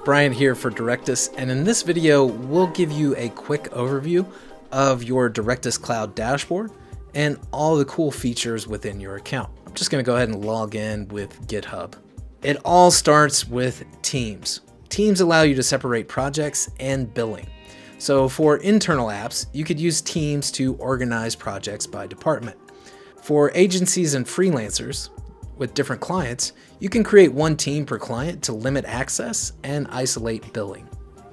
Brian here for Directus, and in this video we'll give you a quick overview of your Directus Cloud dashboard and all the cool features within your account. I'm just going to go ahead and log in with GitHub. It all starts with teams. Teams allow you to separate projects and billing. So for internal apps, you could use teams to organize projects by department. For agencies and freelancers with different clients, you can create one team per client to limit access and isolate billing.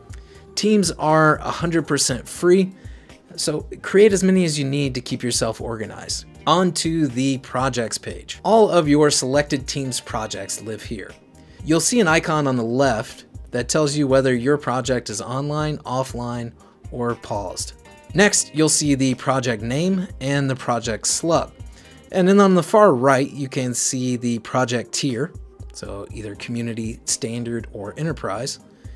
Teams are 100% free, so create as many as you need to keep yourself organized. On to the projects page. All of your selected teams projects live here. You'll see an icon on the left that tells you whether your project is online, offline, or paused. Next, you'll see the project name and the project slug. And then on the far right, you can see the project tier, so either community, standard, or enterprise.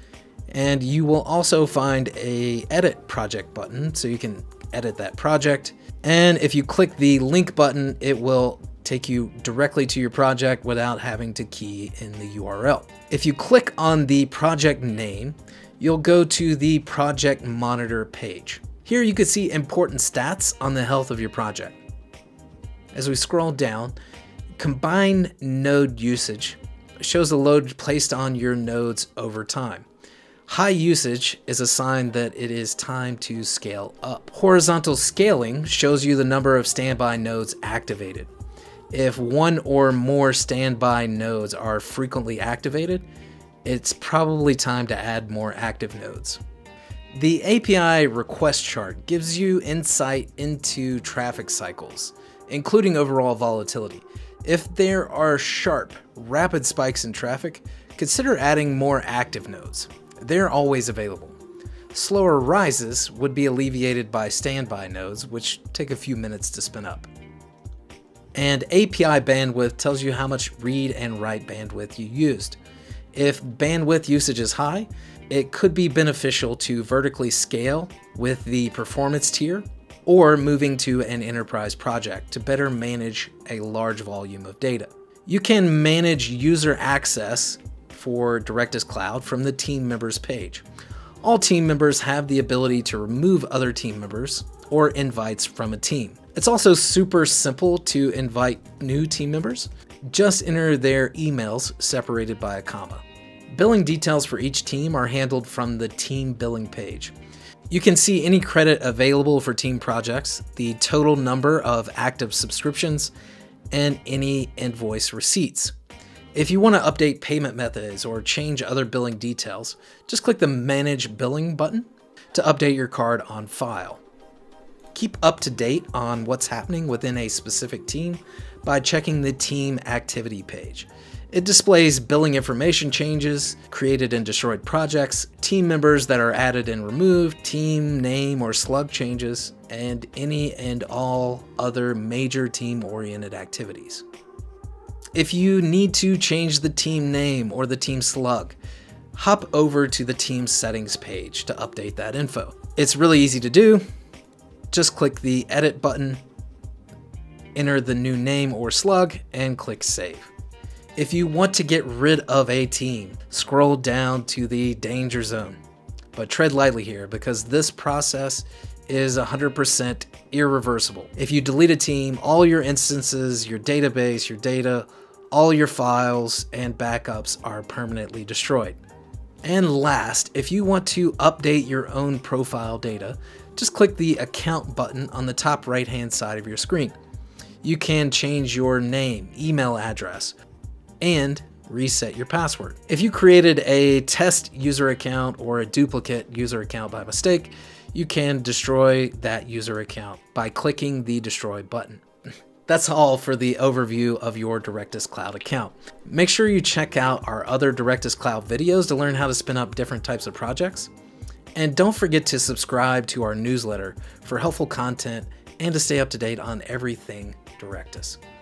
And you will also find a edit project button, so you can edit that project. And if you click the link button, it will take you directly to your project without having to key in the URL. If you click on the project name, you'll go to the project monitor page. Here you can see important stats on the health of your project. As we scroll down, combined node usage shows the load placed on your nodes over time. High usage is a sign that it is time to scale up. Horizontal scaling shows you the number of standby nodes activated. If one or more standby nodes are frequently activated, it's probably time to add more active nodes. The API request chart gives you insight into traffic cycles, including overall volatility. If there are sharp, rapid spikes in traffic, consider adding more active nodes. They're always available. Slower rises would be alleviated by standby nodes, which take a few minutes to spin up. And API bandwidth tells you how much read and write bandwidth you used. If bandwidth usage is high, it could be beneficial to vertically scale with the performance tier, or moving to an enterprise project to better manage a large volume of data. You can manage user access for Directus Cloud from the team members page. All team members have the ability to remove other team members or invites from a team. It's also super simple to invite new team members. Just enter their emails separated by a comma. Billing details for each team are handled from the team billing page. You can see any credit available for team projects, the total number of active subscriptions, and any invoice receipts. If you want to update payment methods or change other billing details, just click the Manage Billing button to update your card on file. Keep up to date on what's happening within a specific team by checking the team activity page. It displays billing information changes, created and destroyed projects, team members that are added and removed, team name or slug changes, and any and all other major team-oriented activities. If you need to change the team name or the team slug, hop over to the team settings page to update that info. It's really easy to do. Just click the edit button, enter the new name or slug, and click save. If you want to get rid of a team, scroll down to the danger zone. But tread lightly here because this process is 100% irreversible. If you delete a team, all your instances, your database, your data, all your files and backups are permanently destroyed. And last, if you want to update your own profile data, just click the account button on the top right-hand side of your screen. You can change your name, email address, and reset your password. If you created a test user account or a duplicate user account by mistake, you can destroy that user account by clicking the Destroy button. That's all for the overview of your Directus Cloud account. Make sure you check out our other Directus Cloud videos to learn how to spin up different types of projects. And don't forget to subscribe to our newsletter for helpful content and to stay up to date on everything Directus.